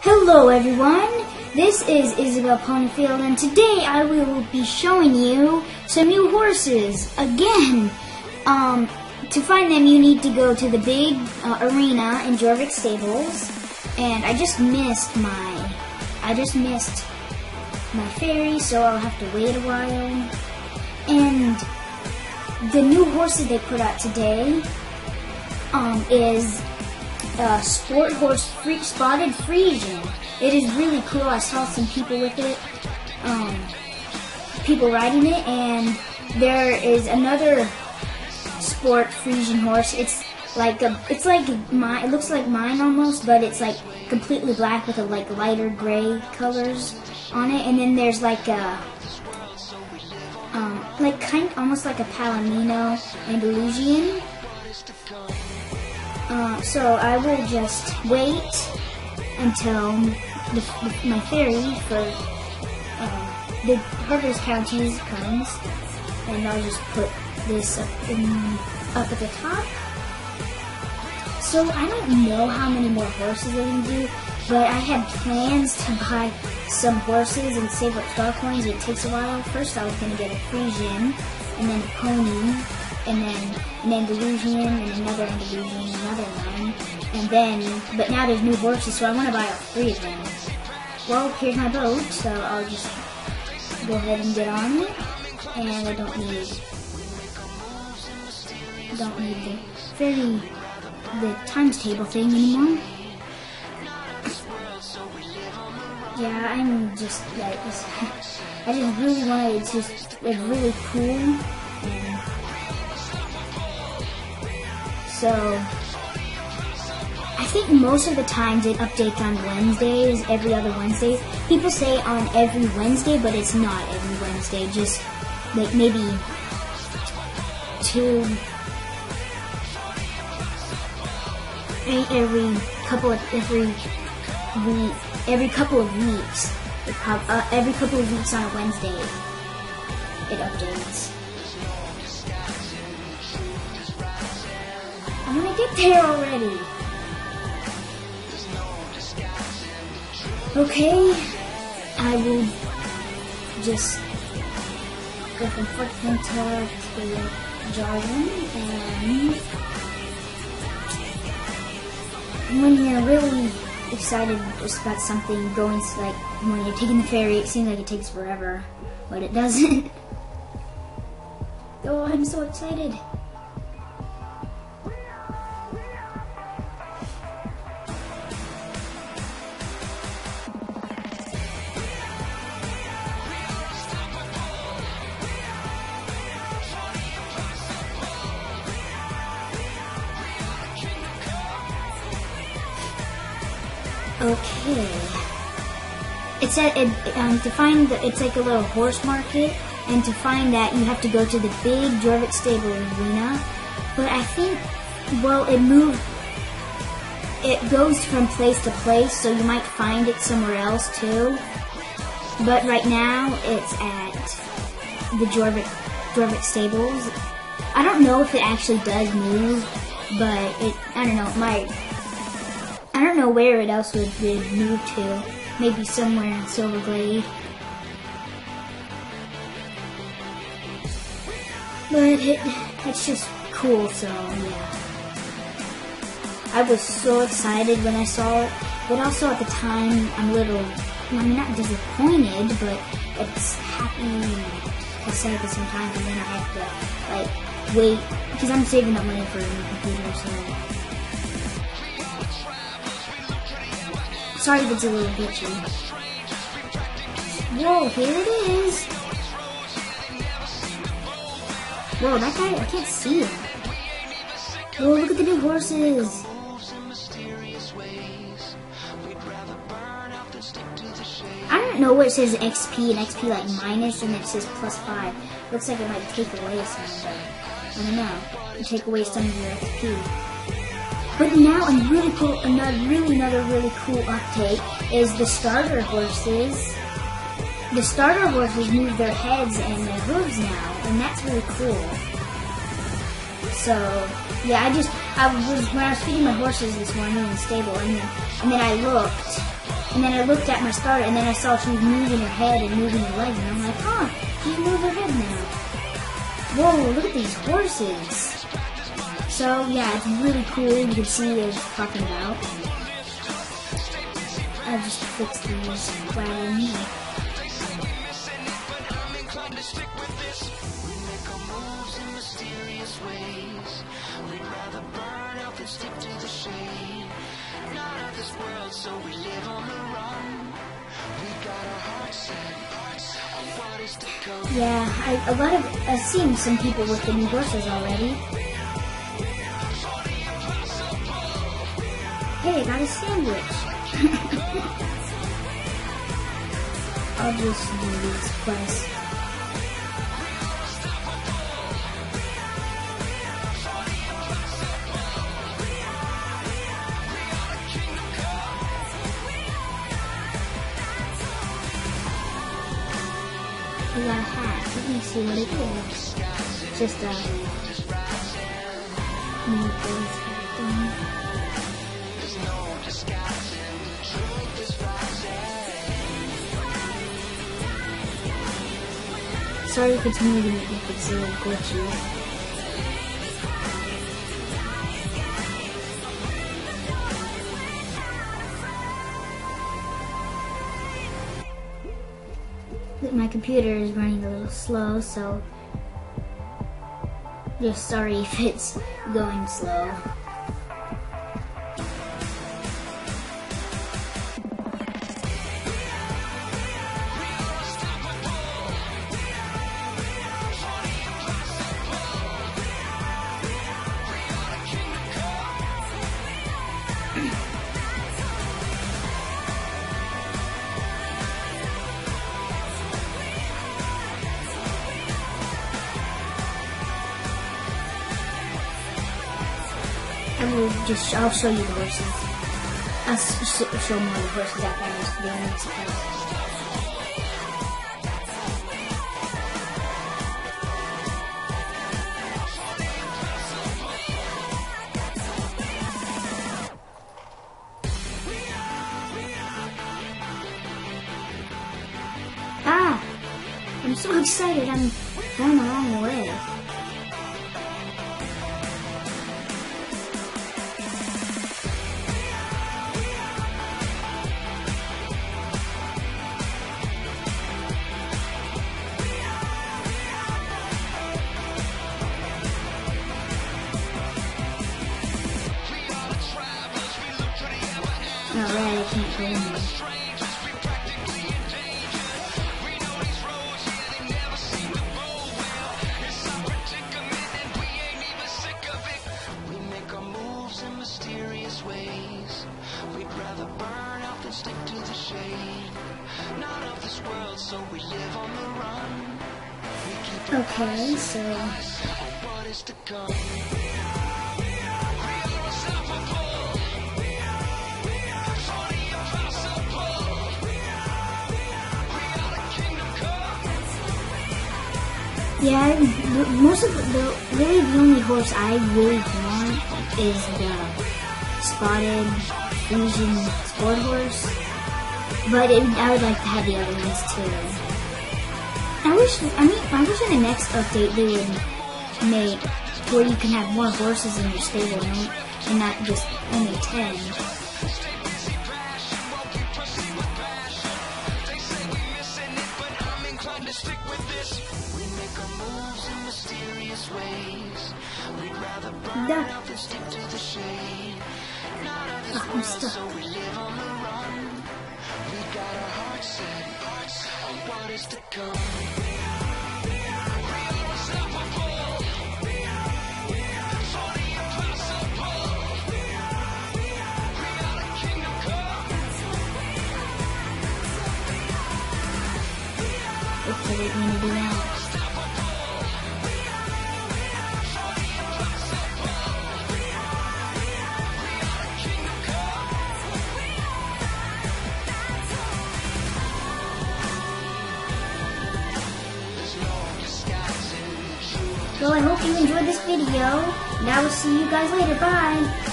Hello everyone, this is Isabel Ponyfield and today I will be showing you some new horses. Again, to find them you need to go to the big arena in Jorvik stables, and I just missed my ferry, so I'll have to wait a while. And the new horses they put out today is Sport Horse Spotted Friesian. It is really cool. I saw some people with it, people riding it, and there is another Sport Friesian horse. It looks like mine almost, but it's like completely black with a lighter gray colors on it. And then there's almost like a Palomino Andalusian. So I will just wait until my ferry for the Harvest Counties comes, and I'll just put this up at the top. So I don't know how many more horses they're going to do, but I had plans to buy some horses and save up star coins. It takes a while. First I was going to get a Friesian, and then a pony, and then an Andalusian, and another Andalusian, another one, but now there's new horses, so I want to buy all three of them. Well, here's my boat, so I'll just go ahead and get on it, and I don't need the times table thing anymore. Yeah, I just really wanted it. It's really cool. And so I think most of the times it updates on Wednesdays, every other Wednesday. People say on every Wednesday, but it's not every Wednesday. Just like maybe every couple of weeks. Every couple of weeks on a Wednesday, it updates. I'm gonna get there already. Okay, I will just go from Fort Pinta to Jorvik, and when you're really excited just about something going, like when you're taking the ferry, it seems like it takes forever, but it doesn't. Oh, I'm so excited. Okay. It's it's like a little horse market, and to find that you have to go to the big Jorvik stable arena. But I think, it goes from place to place, so you might find it somewhere else too. But right now it's at the Jorvik stables. I don't know if it actually does move, but I don't know, it might. I don't know where it else would move to. Maybe somewhere in Silverglade. But it's just cool, so yeah. I was so excited when I saw it, but also at the time I'm not disappointed, but it's happy to say at the same time, and then I have to wait, because I'm saving up money for a new computer, so. Sorry if it's a little glitchy. Whoa, here it is! Whoa, that guy, I can't see him. Whoa, look at the new horses! I don't know where it says XP and XP like minus, and it says +5. Looks like it might take away some, but I don't know. You take away some of your XP. But now another really cool update is the starter horses. The starter horses move their heads and their hooves now, and that's really cool. So yeah, when I was feeding my horses this morning in the stable, and then I looked, And then I looked at my starter, and then I saw she was moving her head and moving her legs, and I'm like, huh, she's moving her head now. Whoa, look at these horses. So, yeah, it's really cool. You can see they're talking about. I just fixed these wagons. Yeah, I've seen some people with the new horses already. Hey, I got a sandwich. I'll just do these quests. We got a hat. Let me see what it is. Just a mini face thing. Sorry if it's moving, if it's a little glitchy. My computer is running a little slow, so just sorry if it's going slow. I'll show you the horses. I'll show more of the horses after this video next time. I'm so excited, I'm going the wrong way. Alright, I can't go in there. Okay, so yeah, most of really the only horse I really want is the spotted Asian sport horse, but I would like to have the other ones too. I wish in the next update they would make where you can have more horses in your stable and not just only 10. Oh, I'm stuck. Oops, I didn't mean to do that. So I hope you enjoyed this video, and I will see you guys later. Bye!